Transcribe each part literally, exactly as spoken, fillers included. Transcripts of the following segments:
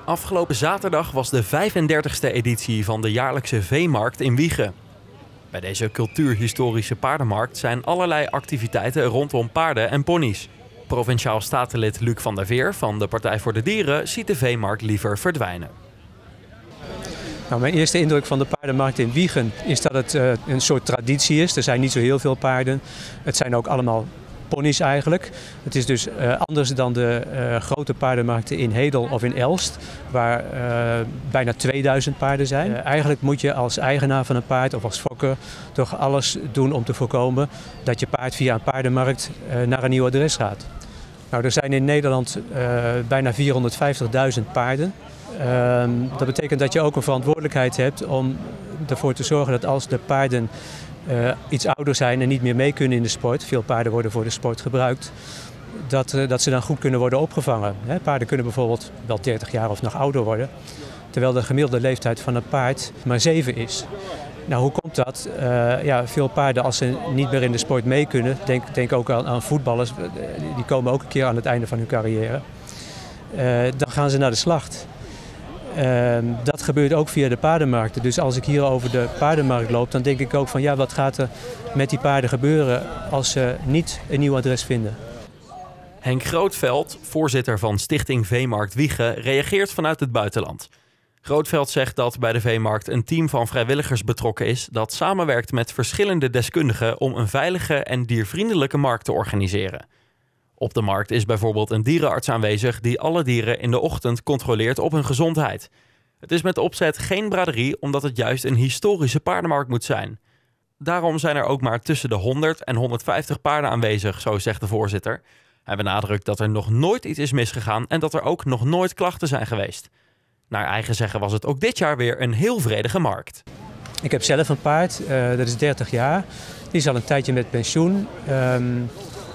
Afgelopen zaterdag was de vijfendertigste editie van de jaarlijkse veemarkt in Wijchen. Bij deze cultuurhistorische paardenmarkt zijn allerlei activiteiten rondom paarden en ponies. Provinciaal statenlid Luc van der Veer van de Partij voor de Dieren ziet de veemarkt liever verdwijnen. Nou, mijn eerste indruk van de paardenmarkt in Wijchen is dat het uh, een soort traditie is. Er zijn niet zo heel veel paarden. Het zijn ook allemaal ponies eigenlijk. Het is dus uh, anders dan de uh, grote paardenmarkten in Hedel of in Elst, waar uh, bijna tweeduizend paarden zijn. Uh, eigenlijk moet je als eigenaar van een paard of als fokker toch alles doen om te voorkomen dat je paard via een paardenmarkt uh, naar een nieuw adres gaat. Nou, er zijn in Nederland uh, bijna vierhonderdvijftigduizend paarden. Uh, dat betekent dat je ook een verantwoordelijkheid hebt om ervoor te zorgen dat als de paarden uh, iets ouder zijn en niet meer mee kunnen in de sport, veel paarden worden voor de sport gebruikt, dat, uh, dat ze dan goed kunnen worden opgevangen. He, paarden kunnen bijvoorbeeld wel dertig jaar of nog ouder worden, terwijl de gemiddelde leeftijd van een paard maar zeven is. Nou, hoe komt dat? Uh, ja, veel paarden, als ze niet meer in de sport mee kunnen, denk, denk ook aan, aan voetballers, die komen ook een keer aan het einde van hun carrière, uh, dan gaan ze naar de slacht. Uh, dat gebeurt ook via de paardenmarkten. Dus als ik hier over de paardenmarkt loop, dan denk ik ook van ja, wat gaat er met die paarden gebeuren als ze niet een nieuw adres vinden? Henk Grootveld, voorzitter van Stichting Veemarkt Wijchen, reageert vanuit het buitenland. Grootveld zegt dat bij de veemarkt een team van vrijwilligers betrokken is dat samenwerkt met verschillende deskundigen om een veilige en diervriendelijke markt te organiseren. Op de markt is bijvoorbeeld een dierenarts aanwezig die alle dieren in de ochtend controleert op hun gezondheid. Het is met opzet geen braderie, omdat het juist een historische paardenmarkt moet zijn. Daarom zijn er ook maar tussen de honderd en honderdvijftig paarden aanwezig, zo zegt de voorzitter. Hij benadrukt dat er nog nooit iets is misgegaan en dat er ook nog nooit klachten zijn geweest. Naar eigen zeggen was het ook dit jaar weer een heel vredige markt. Ik heb zelf een paard, uh, dat is dertig jaar. Die is al een tijdje met pensioen. Um,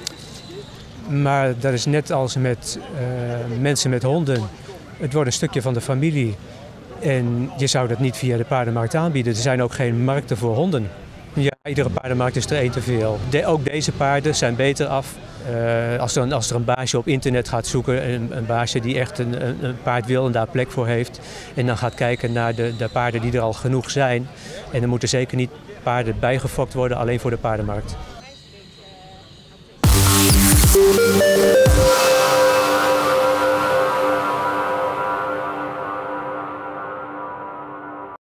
Maar dat is net als met uh, mensen met honden. Het wordt een stukje van de familie. En je zou dat niet via de paardenmarkt aanbieden. Er zijn ook geen markten voor honden. Ja, iedere paardenmarkt is er één te veel. De, ook deze paarden zijn beter af. Uh, als, er een, als er een baasje op internet gaat zoeken, een, een baasje die echt een, een, een paard wil en daar plek voor heeft. En dan gaat kijken naar de, de paarden die er al genoeg zijn. En er moeten zeker niet paarden bijgefokt worden alleen voor de paardenmarkt. We'll be right back.